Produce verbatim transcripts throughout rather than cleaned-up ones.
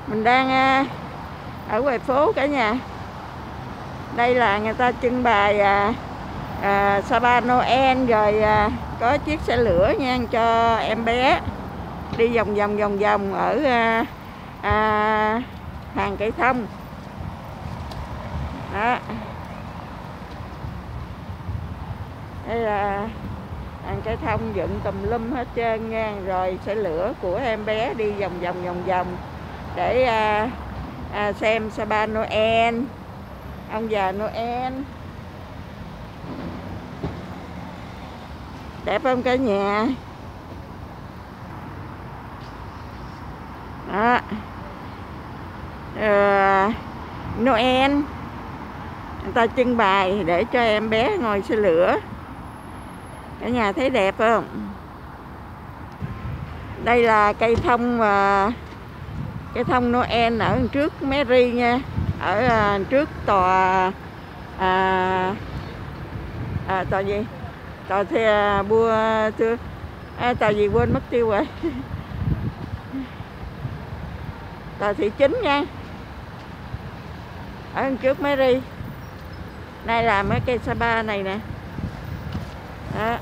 Mình đang ở ngoài phố cả nhà. Đây là người ta trưng bày à, à, Sapa Noel rồi à, có chiếc xe lửa nha cho em bé đi vòng vòng vòng vòng ở à, à, hàng cây thông đó. Đây là hàng cây thông dựng tùm lum hết trơn nha, rồi xe lửa của em bé đi vòng vòng vòng vòng để à, à, xem Sapa Noel, ông già Noel. Đẹp không cả nhà? Đó. Rồi, Noel người ta trưng bày để cho em bé ngồi xe lửa. Cả nhà thấy đẹp không? Đây là cây thông và cây thông Noel ở trước Mary nha, ở à, trước tòa à, à, tòa gì? Tòa xe bua chưa? À, tòa gì quên mất tiêu rồi. Tòa thị chính nha, ở trước Mary. Đây là mấy cây Sapa này nè. Đó.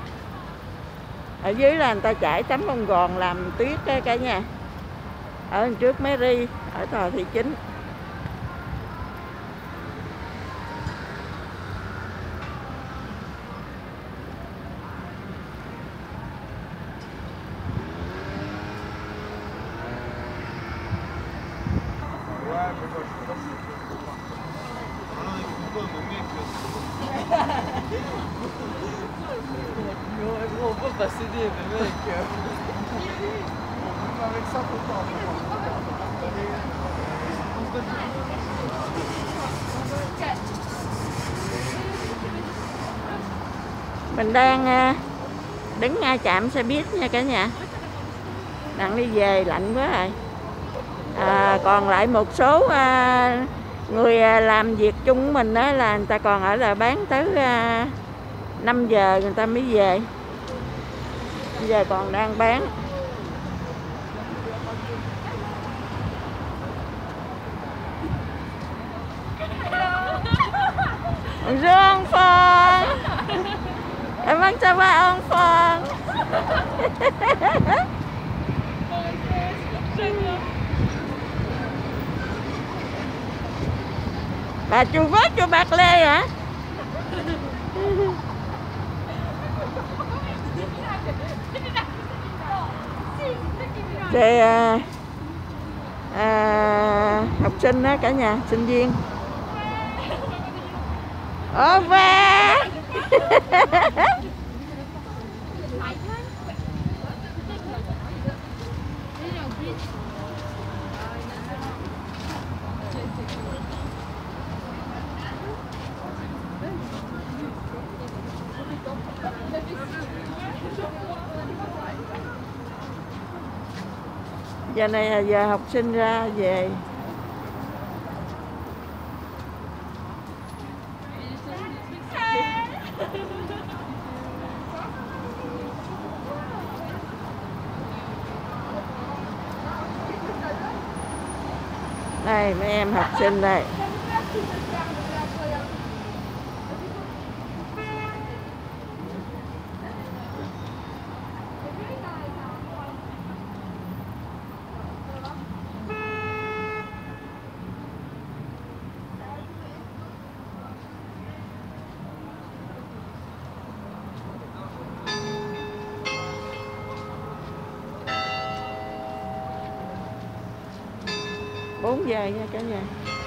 Ở dưới là người ta trải tấm bông gòn làm tuyết đó cả nhà. Ở trước Mary, ở tòa thị chính. On peut passer des mecs. Avec ça, Mình đang đứng ngay trạm xe buýt nha cả nhà. Đang đi về lạnh quá rồi. À, còn lại một số à, người làm việc chung của mình đó là người ta còn ở là bán tới à, năm giờ người ta mới về. Bây giờ còn đang bán. Bonjour Phong. Comment ça va enfant? Bà chu vớt cho bạc lê hả? Xe à, à, học sinh đó cả nhà, sinh viên. Ô va. Giờ này là giờ học sinh ra về. Đây mấy em học sinh đây. bốn giờ nha cả nhà.